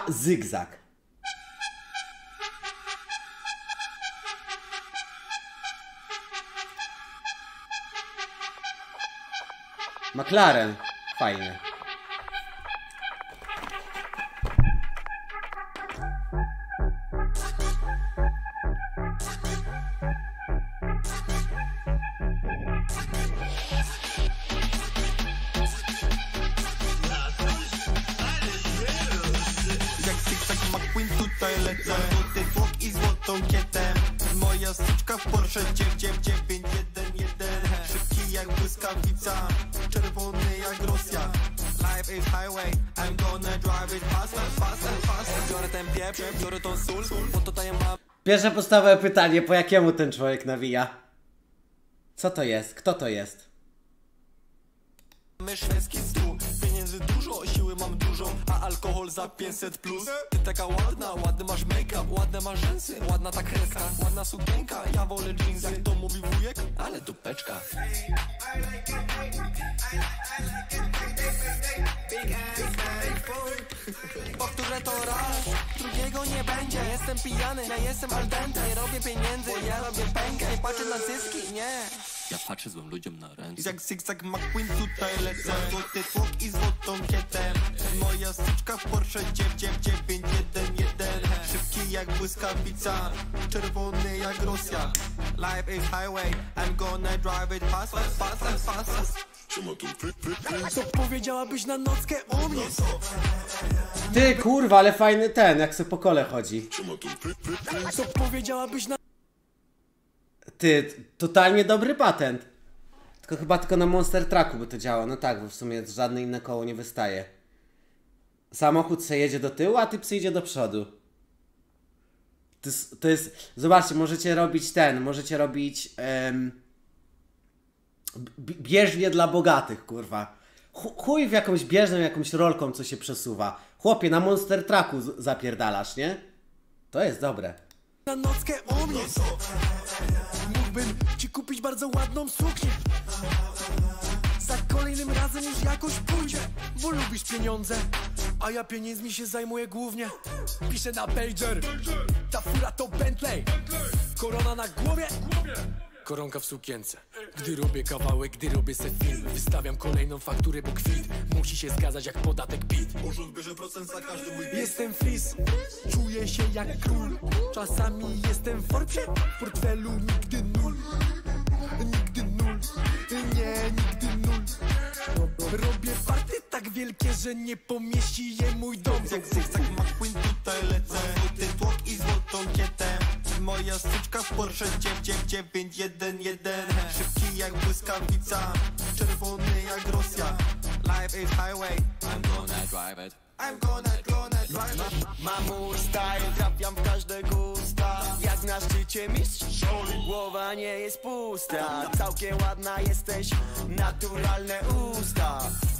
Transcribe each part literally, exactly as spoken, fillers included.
Kia Zygzak. McLaren. Fajnie. Jak Zygzak McQueen tutaj lecę. Złoty tłok i złotą kietę. Moja styczka w Porsche dziewięć dziewięć jeden jeden. Szybki jak błyskawica, czerwony jak Rosja. Life is highway, I'm gonna drive it faster, faster, faster. Biorę ten pieprz, biorę tą sól, bo to daje ma... Pierwsze podstawowe pytanie, po jakiemu ten człowiek nawija? Co to jest? Kto to jest? Mamy szwedzki stół, pieniędzy dużo, siły mam dużo, a alkohol za pięćset plus. Ty taka ładna, ładny masz make-up, ładne masz rzęsy, ładna ta kreska, ładna sukienka. Ja wolę jeans, jak to mówi wujek, ale dupeczka. Powtórzę to raz, drugiego nie będzie. Jestem pijany, ja jestem al dente. Nie robię pieniędzy, ja robię pękę. Nie patrzę na zyski, nie. Ja patrzę złym ludziom na ręce. Jak Zygzak McQueen tutaj lecę. Złoty tłok i złotą kietę. Moja styczka w Porsche dziewięć dziewięć jeden jeden. Szybki jak błyskawica, czerwony jak Rosja. Life is highway, I'm gonna drive it fast, fast, fast, fast. Co powiedziałabyś na nockę o mnie? Ty kurwa, ale fajny ten, jak se po kole chodzi. Co powiedziałabyś na... Ty, totalnie dobry patent. Tylko chyba tylko na Monster Trucku by to działało. No tak, bo w sumie żadne inne koło nie wystaje. Samochód se jedzie do tyłu, a typ se idzie do przodu. To jest, to jest... Zobaczcie, możecie robić ten, możecie robić... Um, bieżnię dla bogatych, kurwa. Chuj w jakąś bieżnią, jakąś rolką, co się przesuwa. Chłopie, na Monster Trucku zapierdalasz, nie? To jest dobre. Na nockę o mnie. Mógłbym ci kupić bardzo ładną suknię. Za kolejnym razem już jakoś pójdzie, bo lubisz pieniądze, a ja pieniędzmi się zajmuję głównie. Piszę na pager, ta fura to Bentley. Korona na głowie, koronka w sukience. Gdy robię kawałek, gdy robię se film, wystawiam kolejną fakturę, bo kwit musi się zgadzać jak podatek P I T. Urząd bierze procent za każdy mój bit. Jestem fris, czuję się jak król. Czasami jestem w Forbesie, w portfelu nigdy nul. Nigdy nul, nie, nigdy nul. Robię farty tak wielkie, że nie pomieści je mój dom. Jak Zygzak McQueen tutaj lecę. Złoty tłok i złotą kietę. Moja styczka w Porsche dziewięć dziewięć jeden jeden. Szybki jak błyskawica, czerwony jak Rosja. Life is highway, I'm gonna drive it. I'm gonna, gonna drive it. Mam mój style, trafiam w każde gusta. Jak na szczycie mistrz, głowa nie jest pusta. Całkiem ładna jesteś, naturalne usta.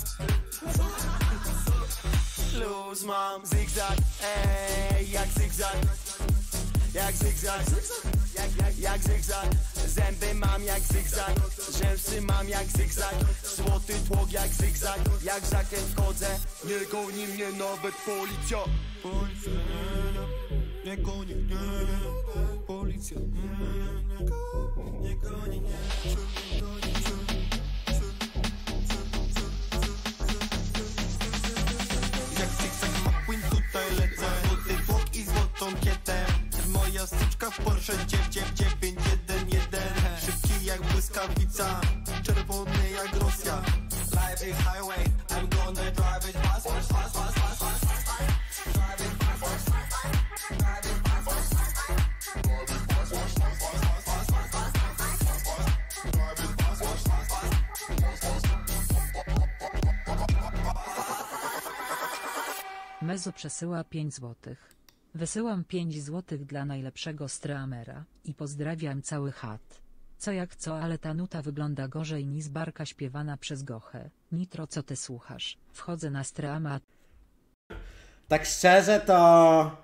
Luz mam, zygzak, ej, jak zygzak. Jak zygzak, jak, jak, jak zygzak. Zęby mam jak zygzak, rzęsy mam jak zygzak. Złoty tłok jak zygzak, jak zakręt wchodzę. Nie goni mnie nawet policja. Policja, nie, nie goni, nie, nie. Policja, nie, nie, nie goni, nie, nie goni, jak Zygzak McQueen tutaj lecę. Złoty tłok i złotą kietę. Moja styczka w Porsche dziewięć dziewięć jeden jeden. Szybki jak błyskawica, czerwony jak Rosja. Life is highway, I'm gonna drive it fast, fast, fast, fast, fast, fast, fast. Drive it fast, fast, fast, fast. Drive it fast, fast, fast, fast. Drive it fast, fast, fast, fast, fast, fast, fast, fast, fast. Drive it fast, fast, fast, fast, fast. Mezo przesyła pięć złotych. Wysyłam pięć złotych dla najlepszego streamera i pozdrawiam cały chat. Co jak co, ale ta nuta wygląda gorzej niż barka śpiewana przez Gochę. Nitro, co ty słuchasz? Wchodzę na streama. Tak szczerze to...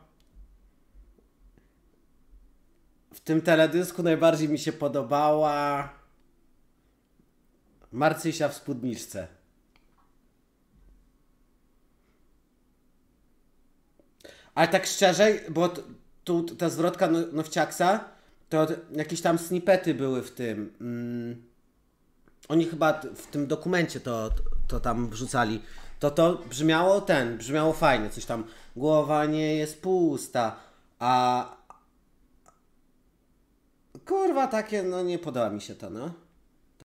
W tym teledysku najbardziej mi się podobała... Marcysia w spódniczce. Ale tak szczerze, bo t- tu ta zwrotka no, Nowciaksa, to jakieś tam snippety były w tym. Mm, oni chyba t- w tym dokumencie to, to, to tam wrzucali. To to brzmiało ten, brzmiało fajnie. Coś tam, głowa nie jest pusta, a... Kurwa, takie, no nie podoba mi się to, no.